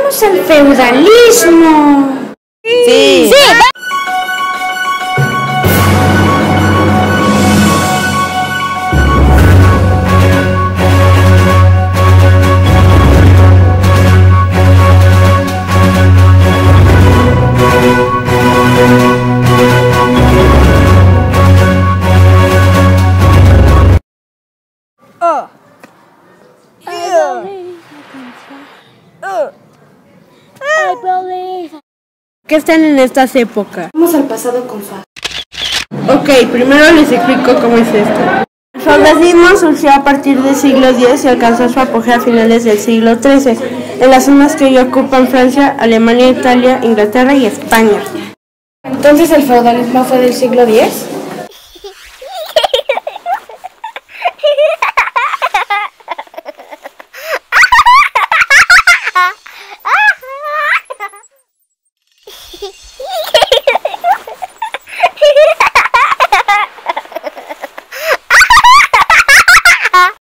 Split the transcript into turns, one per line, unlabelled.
Vamos al feudalismo.
Sí. Sí.
¿Qué están en estas épocas?
Vamos al pasado con Fa.
Ok, primero les explico cómo es esto. El feudalismo surgió a partir del siglo X y alcanzó su apogeo a finales del siglo XIII, en las zonas que hoy ocupan Francia, Alemania, Italia, Inglaterra y España.
Entonces el feudalismo fue del siglo X.
Hehehe